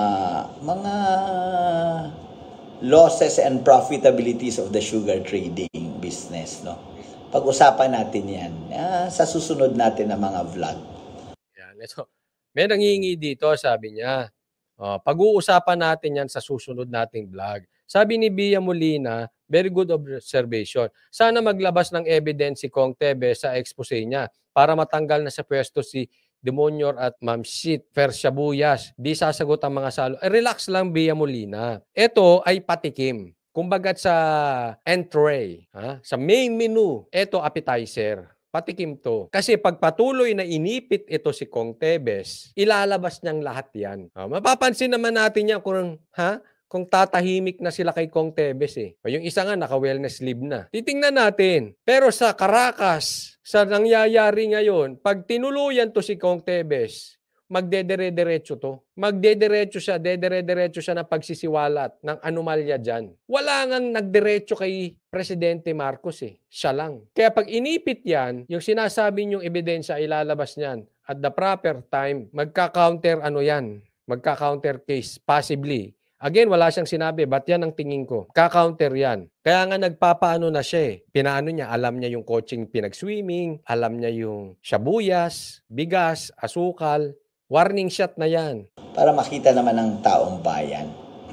losses and profitabilities of the sugar trading business, no? Pag-usapan natin yan sa susunod natin na mga vlog. Yan, ito. May nangingi dito, sabi niya. Pag-uusapan natin yan sa susunod nating vlog. Sabi ni Bia Molina, very good observation. Sana maglabas ng evidence si Kong Tebes sa expose niya para matanggal na sa pwesto si Demonyor at Ma'am Shit, Fershabuyas. Di sasagot ang mga salo. Relax lang, Bia Molina. Ito ay patikim. Kumbaga sa entree, sa main menu, ito appetizer. Patikim to. Kasi pag patuloy na inipit ito si Kong Tebes, ilalabas niyang lahat yan. Mapapansin naman natin yan kung tatahimik na sila kay Kong Tebes eh. Yung isa nga naka-wellness leave na. Titingnan natin. Pero sa Caracas, sa nangyayari ngayon, pag tinuluyan to si Kong Tebes, magdedere-derecho to. Magdederecho siya, dedere-derecho siya ng pagsisiwalat ng anomalya dyan. Wala ngang nagderecho kay Presidente Marcos eh. Siya lang. Kaya pag inipit yan, yung sinasabi niyong ebidensya ilalabas niyan at the proper time, magka-counter magka-counter case possibly. Again, wala siyang sinabi. Ba't yan ang tingin ko? Ka-counter yan. Kaya nga nagpapaano na siya eh. Pinaano niya, alam niya yung coaching pinag-swimming, alam niya yung shabuyas, bigas, asukal. Warning shot na yan. Para makita naman ng taong bayan.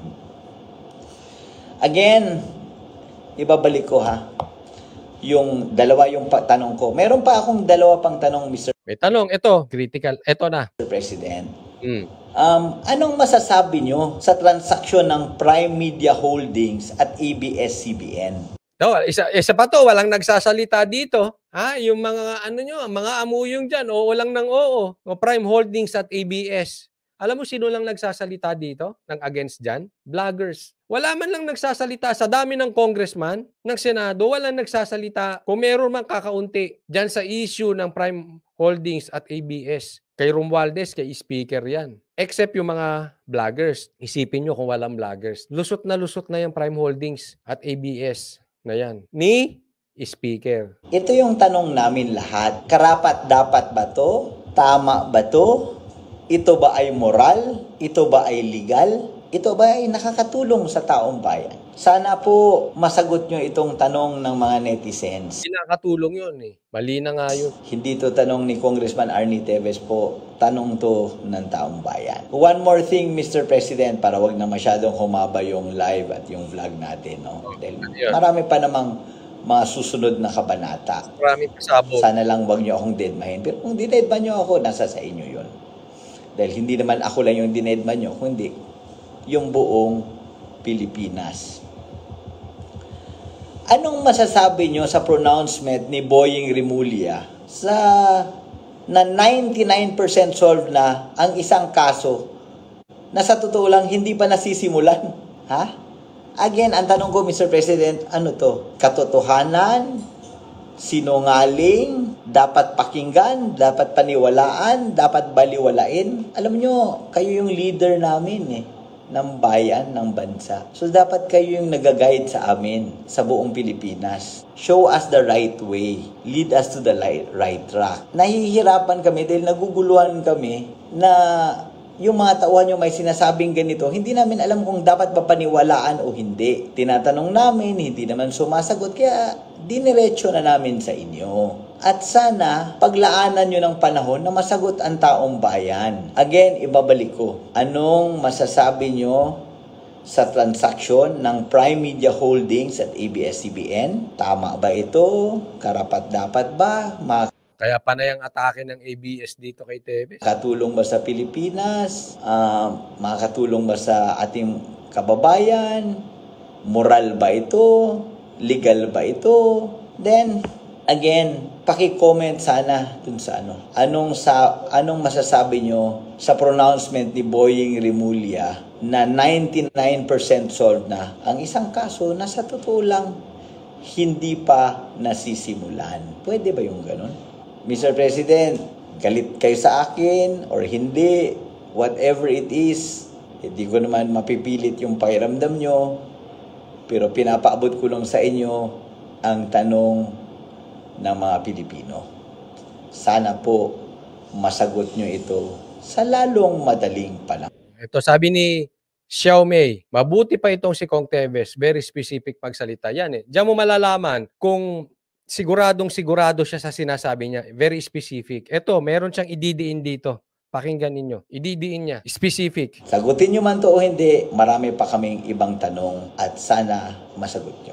Again, ibabalik ko yung dalawa yung tanong ko. Meron pa akong 2 pang tanong, Mr. May tanong, ito, critical. Ito na. President. Anong masasabi nyo sa transaksyon ng Prime Media Holdings at ABS-CBN? Isa pa to, walang nagsasalita dito. Yung mga mga amuyong dyan, oo lang ng oo. O Prime Holdings at ABS. Alam mo sino lang nagsasalita dito ng against dyan? Vloggers. Wala man lang nagsasalita sa dami ng congressman, ng Senado, walang nagsasalita. Kung meron man kakaunti dyan sa issue ng Prime Holdings at ABS. Kay Romualdez, kay Speaker yan. Except yung mga vloggers. Isipin nyo kung walang vloggers. Lusot na yung Prime Holdings at ABS na yan. Ni Speaker. Ito yung tanong namin lahat. Karapat dapat ba to? Tama ba to? Ito ba ay moral? Ito ba ay legal? Ito ba ay nakakatulong sa taong bayan? Sana po masagot nyo itong tanong ng mga netizens. Nakakatulong yun eh. Mali na nga yun. Hindi to tanong ni Congressman Arnie Tevez po. Tanong to ng taong bayan. One more thing, Mr. President, para wag na masyadong humaba yung live at yung vlog natin. No? Dahil marami pa namang mga susunod na kabanata. Marami pasabog. Sana lang wag nyo akong deadmahin. Pero kung dinedman nyo ako, nasa sa inyo yun. Dahil hindi naman ako lang yung dinedman nyo, kundi yung buong Pilipinas. Anong masasabi nyo sa pronouncement ni Boying Rimulya na 99% solved na ang isang kaso na sa totoo lang hindi pa nasisimulan? Again, ang tanong ko, Mr. President, ano to? Katotohanan? sinungaling, dapat pakinggan, dapat paniwalaan, dapat baliwalain. Alam nyo, kayo yung leader namin ng bayan, ng bansa. So dapat kayo yung nag-guide sa amin, sa buong Pilipinas. Show us the right way. Lead us to the right track. Nahihirapan kami dahil naguguluhan kami na yung mga tauhan nyo may sinasabing ganito, hindi namin alam kung dapat ba paniwalaan o hindi. Tinatanong namin, hindi naman sumasagot, kaya diniretso na namin sa inyo. At sana, paglaanan nyo ng panahon na masagot ang taong bayan. Again, ibabalik ko, anong masasabi nyo sa transaksyon ng Prime Media Holdings at ABS-CBN? Tama ba ito? Karapat-dapat ba? Kaya panay ang atake ng ABS dito kay Tevez. Makakatulong ba sa Pilipinas? Makakatulong ba sa ating kababayan? Moral ba ito? Legal ba ito? Then, again, paki-comment sana dun sa ano. Anong masasabi nyo sa pronouncement ni Boying Rimulya na 99% solved na ang isang kaso na sa totoo lang hindi pa nasisimulan? Pwede ba yung ganun? Mr. President, galit kayo sa akin or hindi, whatever it is, hindi ko naman mapipilit yung pakiramdam nyo, pero pinapaabot ko lang sa inyo ang tanong ng mga Pilipino. Sana po masagot nyo ito sa lalong madaling panahon. Ito sabi ni Xiaomei, mabuti pa itong si Kong Tevez, very specific pagsalita yan Diyan mo malalaman kung sigurado siya sa sinasabi niya. Very specific. Ito, meron siyang ididiin dito. Pakinggan ninyo. Ididiin niya. Specific. Sagutin nyo man to o hindi, marami pa kaming ibang tanong at sana masagot nyo.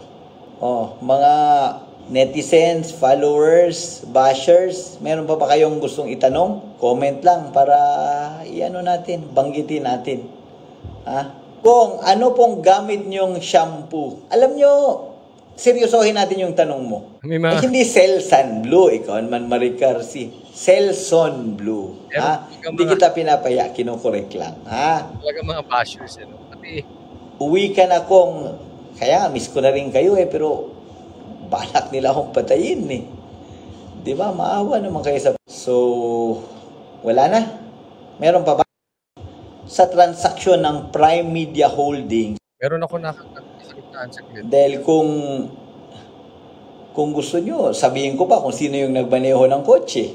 Mga netizens, followers, bashers, meron pa ba kayong gustong itanong? Comment lang para banggitin natin. Kung ano pong gamit nyong shampoo? Alam nyo, seryosohin natin yung tanong mo. Hindi Selsun Blue, ikaw man Maricarsi. Selsun Blue. Hindi kita pinapaya, kinukorek lang. Talaga mga bashers. Uwi ka na kaya miss ko na rin kayo pero balak nila akong patayin Di ba? Maawa naman kayo sa... So, wala na. Meron pa ba? Sa transaksyon ng Prime Media Holdings, meron ako nakakalimutan sa clip. Dahil kung gusto nyo, sabihin ko pa kung sino yung nagmaneho ng kotse.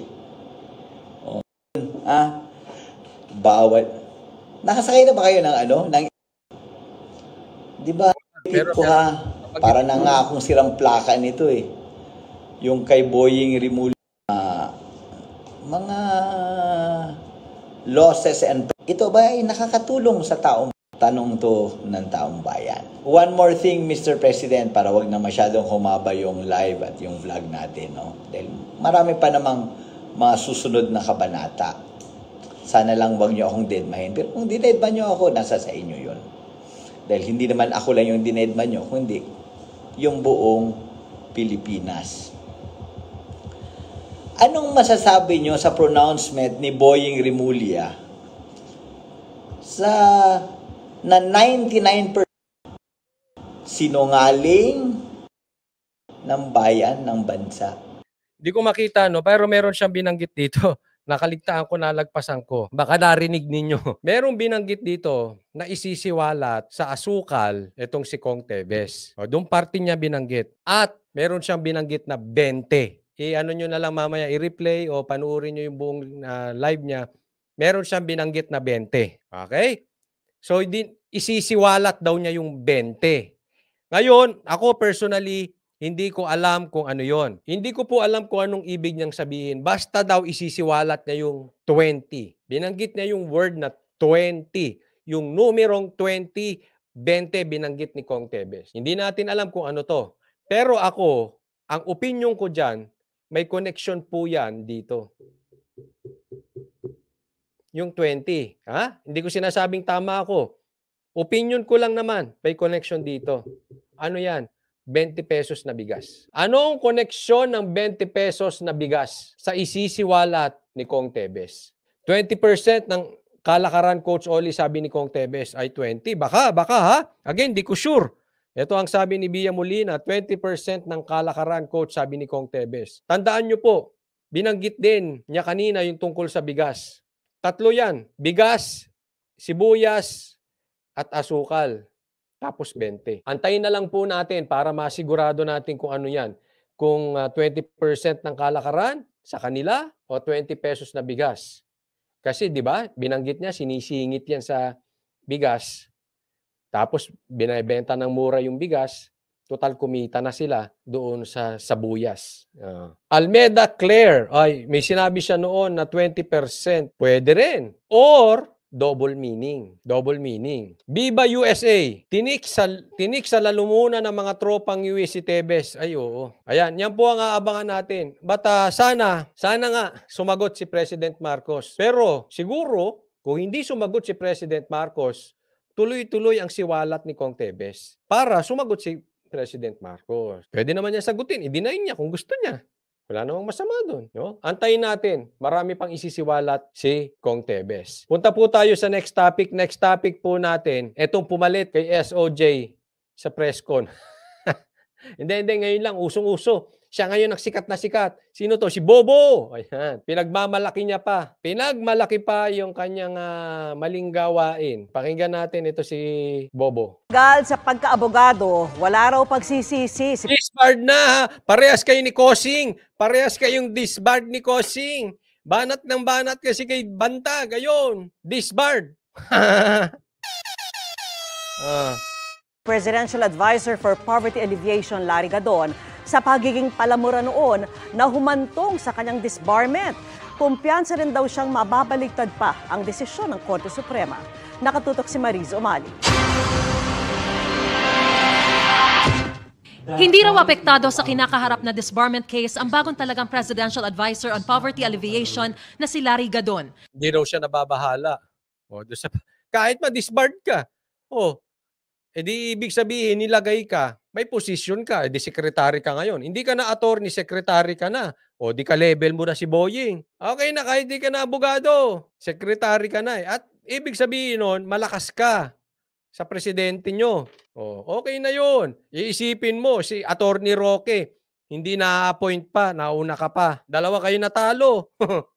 Bawal. Nakasakay na ba kayo ng di ba? Para na nga akong sirang plaka nito Yung kay Boying Rimulya, mga losses and ito ba ay nakakatulong sa taong tanong to ng taong bayan. One more thing, Mr. President, para wag na masyadong humaba yung live at yung vlog natin. Dahil marami pa namang mga susunod na kabanata. Sana lang wag nyo akong deadmahin. Pero kung dinedman nyo ako, nasa sa inyo yun. Dahil hindi naman ako lang yung dinedman nyo, kundi yung buong Pilipinas. Anong masasabi nyo sa pronouncement ni Boying Rimulya na 99% sinungaling ng bayan, ng bansa? Hindi ko makita, pero meron siyang binanggit dito. Nakaligtaan ko, nalagpasan ko. Baka narinig ninyo. Merong binanggit dito na isisiwalat sa asukal itong si Kong Tevez. Doon parte niya binanggit. At meron siyang binanggit na 20. Ano nyo na lang mamaya, i-replay o panuorin nyo yung buong live niya. Meron siyang binanggit na 20. Okay? So, isisiwalat daw niya yung 20. Ngayon, ako personally, hindi ko alam kung ano yon. Hindi ko po alam kung anong ibig niyang sabihin. Basta daw isisiwalat niya yung 20. Binanggit niya yung word na 20. Yung numerong 20, 20 binanggit ni Kong Tevez. Hindi natin alam kung ano to. Pero ako, ang opinion ko dyan, may connection po yan dito. Yung 20. Hindi ko sinasabing tama ako. Opinion ko lang naman, may connection dito. Ano yan? 20 pesos na bigas. Anong koneksyon ng 20 pesos na bigas sa isisiwalat ni Kong Tevez? 20% ng kalakaran, Coach Oli, sabi ni Kong Tevez ay 20. Baka ha? Again, di ko sure. Ito ang sabi ni Bia Molina, 20% ng kalakaran, coach, sabi ni Kong Tebes. Tandaan nyo po, binanggit din niya kanina yung tungkol sa bigas. 3 yan, bigas, sibuyas, at asukal. Tapos 20. Antayin na lang po natin para masigurado natin kung ano yan. Kung 20% ng kalakaran sa kanila o 20 pesos na bigas. Kasi 'di ba, binanggit niya sinisingit yan sa bigas. Tapos binebenta ng mura yung bigas, total kumita na sila doon sa sabuyas. Almeda Claire, ay may sinabi siya noon na 20%, pwede rin. Or double meaning. Double meaning. Viva USA. Tinik sa lalumunan ng mga tropang US si Tebes. Ay, oo. Ayan, yan po ang aabangan natin. But sana nga sumagot si President Marcos. Pero siguro, kung hindi sumagot si President Marcos, tuloy-tuloy ang siwalat ni Kong Tebes para sumagot si President Marcos. Pwede naman niya sagutin. I-deny niya kung gusto niya. Wala namang masama doon. No? Antayin natin. Marami pang isisiwalat si Kong Tebes. Punta po tayo sa next topic. Next topic po natin, etong pumalit kay SOJ sa presscon. Hindi. Ngayon lang, usong-uso. Siya ngayon nagsikat na sikat. Sino to? Si Bobo. Ayan. Pinagmamalaki niya pa. Pinagmalaki pa yung kanyang maling gawain. Pakinggan natin ito si Bobo. Gal sa pagkaabogado, wala raw pagsisisi. Disbarred na. Parehas kayo ni Kosing. Parehas kayong disbarred ni Kosing. Banat ng banat kasi kay Banta. Gayon. Disbarred. Presidential Advisor for Poverty Alleviation Larry Gadon sa pagiging palamura noon na humantong sa kanyang disbarment. Kumpiyansa rin daw siyang mababaligtad pa ang desisyon ng Korte Suprema. Nakatutok si Mariz Umali. Hindi raw apektado sa kinakaharap na disbarment case ang bagong talagang Presidential Advisor on Poverty Alleviation na si Larry Gadon. Hindi raw siya nababahala. Kahit ma-disbarred ka. Edi ibig sabihin, nilagay ka, may posisyon ka, edi secretary ka ngayon. Hindi ka na attorney, secretary ka na. O di ka level mo na si Boying. Okay na, kahit di ka na abogado, secretary ka na. At ibig sabihin nun, malakas ka sa presidente nyo. Okay na yun. Iisipin mo, si Attorney Roque, hindi na-appoint pa, nauna ka pa. Dalawa kayo natalo.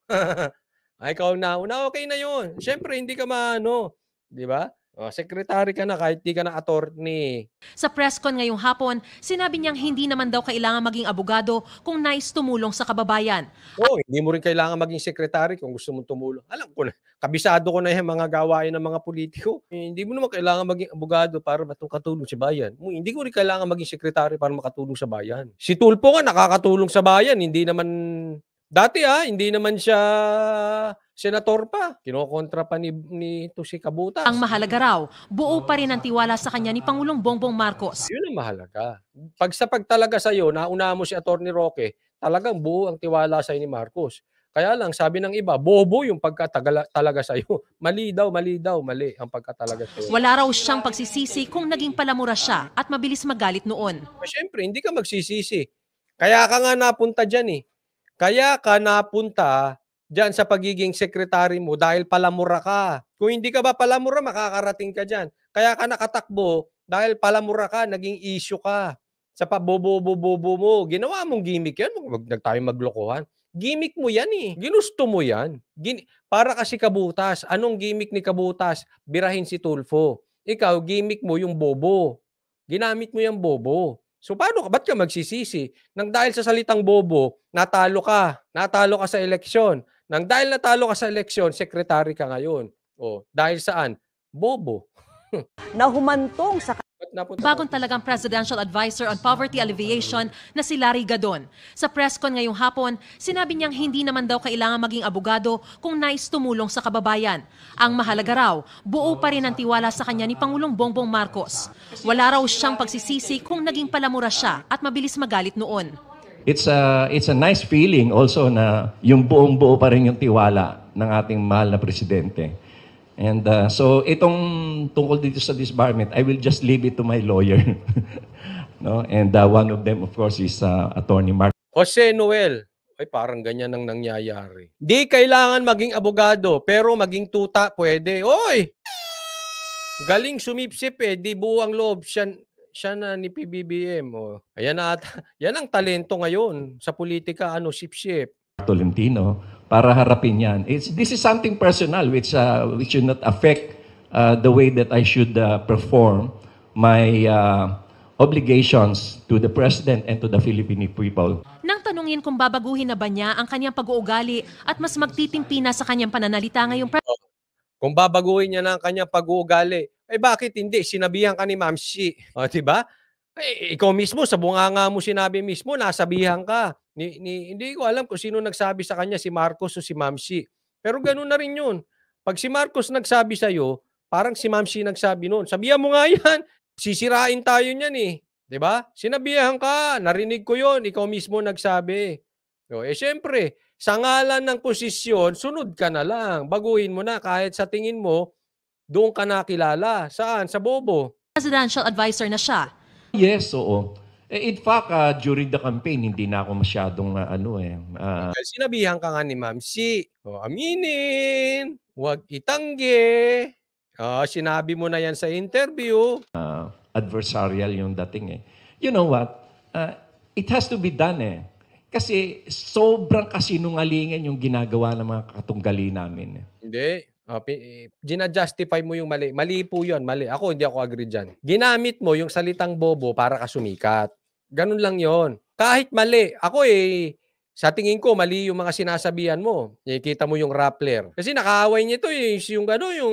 Ay, ikaw nauna, okay na yun. Siyempre, hindi ka maano. Di ba? Secretary ka na kahit di ka na attorney. Sa presscon ngayong hapon, sinabi niyang hindi naman daw kailangan maging abogado kung nais tumulong sa kababayan. Hindi mo rin kailangan maging secretary kung gusto mong tumulong. Alam ko na, kabisado ko na yung mga gawain ng mga politiko. Hindi mo naman kailangan maging abogado para makatulong sa bayan. Hindi ko rin kailangan maging secretary para makatulong sa bayan. Si Tulfo nga nakakatulong sa bayan, hindi naman... Dati hindi naman siya senator pa. Kinokontra pa ni si Kabutas. Ang mahalaga raw, buo pa rin ang tiwala sa kanya ni Pangulong Bongbong Marcos. Yun ang mahalaga. Pag talaga sa'yo, nauna mo si Attorney Roque, talagang buo ang tiwala sa'yo ni Marcos. Kaya lang, sabi ng iba, bobo yung pagkatalaga sa'yo. Mali ang pagkatalaga sa'yo. Wala raw siyang pagsisisi kung naging palamura siya at mabilis magalit noon. Siyempre, hindi ka magsisisi. Kaya ka nga napunta dyan Kaya ka napunta dyan sa pagiging secretary mo dahil palamura ka. Kung hindi ka ba palamura, makakarating ka dyan. Kaya ka nakatakbo dahil palamura ka, naging issue ka. Sa pabobo-bobo mo, ginawa mong gimmick yan. Huwag tayo maglokohan. Gimmick mo yan Ginusto mo yan. Para kasi Kabutas. Anong gimmick ni Kabutas? Birahin si Tulfo. Ikaw, gimmick mo yung bobo. Ginamit mo yung bobo. So paano ka? Ba't ka magsisisi? Nang dahil sa salitang bobo, natalo ka. Natalo ka sa eleksyon. Nang dahil natalo ka sa eleksyon, secretary ka ngayon. Dahil saan? Bobo. Na humantong sa Bagong talagang Presidential Advisor on Poverty Alleviation na si Larry Gadon. Sa presscon ngayong hapon, sinabi niyang hindi naman daw kailangan maging abogado kung nais tumulong sa kababayan. Ang mahalaga raw, buo pa rin ang tiwala sa kanya ni Pangulong Bongbong Marcos. Wala raw siyang pagsisisi kung naging palamura siya at mabilis magalit noon. It's a nice feeling also na yung buong-buo pa rin yung tiwala ng ating mahal na presidente. And so itong tungkol dito sa disbarment, I will just leave it to my lawyer. No? And one of them of course is Attorney Mark. Jose Noel, ay parang ganyan ang nangyayari. Di kailangan maging abogado, pero maging tuta pwede. Oy! Galing sumipsip di buo ang loob. siya na ni PBBM. Oh. Ayan na ata. Yan ang talento ngayon sa politika, sip-sip. Tolentino para harapin yan. This is something personal which should not affect the way that I should perform my obligations to the President and to the Filipino people. Nang tanungin kung babaguhin na ba niya ang kanyang pag-uugali at mas magtitimpi na sa kanyang pananalita ngayong Kung babaguhin niya na ang kanyang pag-uugali, bakit hindi? Sinabihan ka ni Ma'am Shi. O, diba? Ikaw mismo, sa bunganga mo sinabi mismo, nasabihan ka. Hindi ko alam kung sino nagsabi sa kanya, si Marcos o si Ma'am Shi. Pero gano'n na rin yun. Pag si Marcos nagsabi sa'yo, parang si Ma'am Shi nagsabi noon. Sabihan mo nga yan. Sisirain tayo niyan eh. Diba? Sinabihan ka. Narinig ko yon. Ikaw mismo nagsabi. Siyempre, sa ngalan ng posisyon, sunod ka na lang. Baguhin mo na kahit sa tingin mo, doon ka nakilala. Saan? Sa bobo. presidential advisor na siya. Yes, oo. In fact, during the campaign, hindi na ako masyadong Sinabihan ka nga ni Ma'am Shi. Aminin. Huwag itanggi. Sinabi mo na yan sa interview. adversarial yung dating eh. You know what? It has to be done eh. Kasi sobrang kasinungalingan yung ginagawa ng mga katunggali namin. Hindi. Gina-justify mo yung mali. Mali po yun, mali. Hindi ako agree dyan. Ginamit mo yung salitang bobo para ka sumikat. Ganun lang yon. Kahit mali. Sa tingin ko, mali yung mga sinasabihan mo. Kita mo yung Rappler. Kasi nakaaway niya ito eh. Yung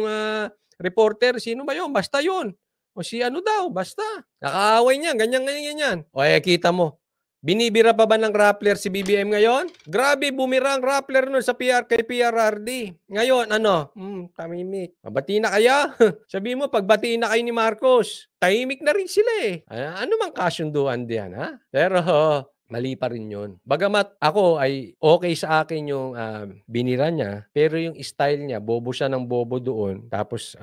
reporter, sino ba yun? Basta yun. O si ano daw, basta. Nakaaway niya, ganyan. Kita mo. Binibira pa ba ng Rappler si BBM ngayon? Grabe, bumira ang Rappler nun sa kay PRRD. Ngayon, tamimik. Mabati na kaya? Sabi mo, pagbatiin na kayo ni Marcos, tahimik na rin sila eh. Ano mang kasunduan diyan, ha? Pero, mali pa rin yun. Bagamat ako ay okay sa akin yung binira niya, pero yung style niya, bobo siya ng bobo doon. Tapos,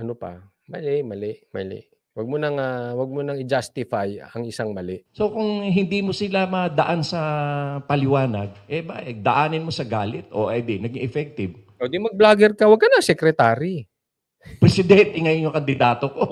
mali. Wag mo nang i-justify ang isang mali. So kung hindi mo sila madaan sa paliwanag, daanin mo sa galit o naging effective. O di mag-vlogger ka, wag ka na secretary. Presidente ngayon yung kandidato ko.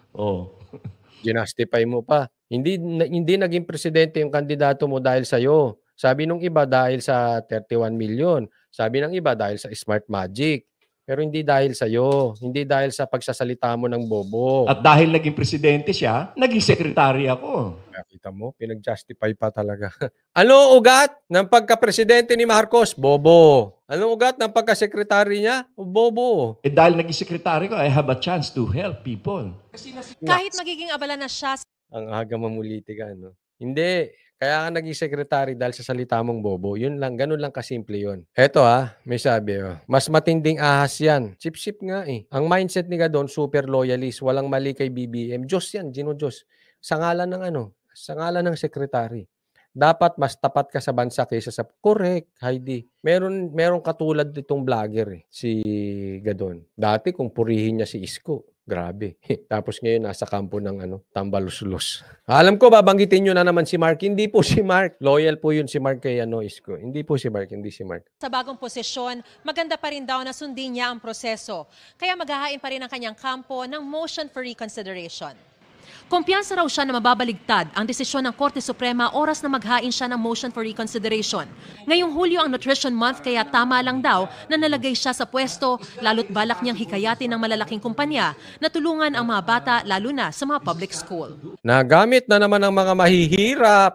Ginastify mo pa. Hindi naging presidente yung kandidato mo dahil sa'yo. Sabi nung iba dahil sa 31 million. Sabi ng iba dahil sa Smart Magic. Pero hindi dahil sa'yo. Hindi dahil sa pagsasalita mo ng bobo. At dahil naging presidente siya, naging secretary ako. Nakita mo, pinag-justify pa talaga. Ano ugat ng pagka-presidente ni Marcos? Bobo. Anong ugat ng pagka-sekretary niya? Bobo. Dahil naging secretary ko, I have a chance to help people. Kahit magiging abala na siya Ang aga mamuliti ka, no? Hindi. Kaya ka naging secretary dahil sa salita mong bobo. Yun lang, ganun lang kasimple yun. Eto may sabi, mas matinding ahas yan. Sip-sip nga eh. Ang mindset ni Gadon, super loyalist, walang mali kay BBM. Diyos yan, Diyos. Sa ngalan ng secretary. Dapat mas tapat ka sa bansa kaysa sa... Correct, Heidi. Meron katulad itong vlogger si Gadon. Dati kung purihin niya si Isko, grabe. Tapos ngayon nasa kampo ng tambaluslos. Alam ko babanggitin niyo na naman si Mark. Hindi po si Mark. Loyal po yun si Mark kay Isko. Hindi po si Mark, hindi si Mark. sa bagong posisyon, maganda pa rin daw na sundin niya ang proseso. Kaya maghahain pa rin ang kanyang kampo ng motion for reconsideration. Kumpiyansa raw siya na mababaligtad ang desisyon ng Korte Suprema oras na maghain siya ng motion for reconsideration. Ngayong Hulyo ang Nutrition Month kaya tama lang daw na nalagay siya sa pwesto lalo't balak niyang hikayatin ng malalaking kumpanya na tulungan ang mga bata lalo na sa mga public school. Nagamit na naman ng mga mahihirap.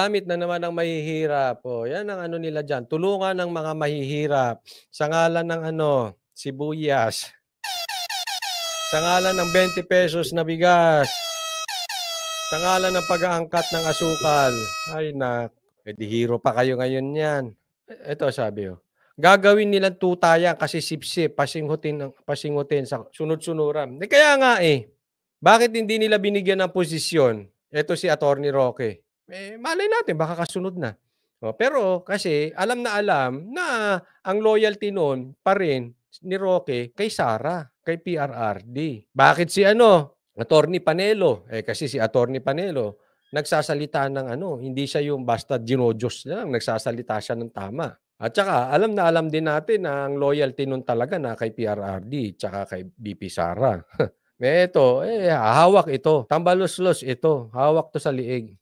Yan ang nila dyan. Tulungan ng mga mahihirap. Sa ngalan ng sibuyas. Sa ngalan ng 20 pesos na bigas. Sa ngalan ng pag-aangkat ng asukal. Ay di hero pa kayo ngayon yan. Ito sabi gagawin nilang tutayan kasi sip-sip, pasingutin sa sunod-sunuran. Kaya nga bakit hindi nila binigyan ng posisyon? Ito si Attorney Roque. Malay natin, baka kasunod na. Pero kasi alam na ang loyalty noon pa rin ni Roque kay Sara, kay PRRD. Bakit si Attorney Panelo? Kasi si Attorney Panelo nagsasalita ng hindi siya yung basta ginojos lang, nagsasalita siya ng tama. At saka alam na alam din natin na ang loyalty nun talaga na kay PRRD tsaka kay BP Sara. Ito, hawak ito. Tambaluslos ito. Hawak to sa liig.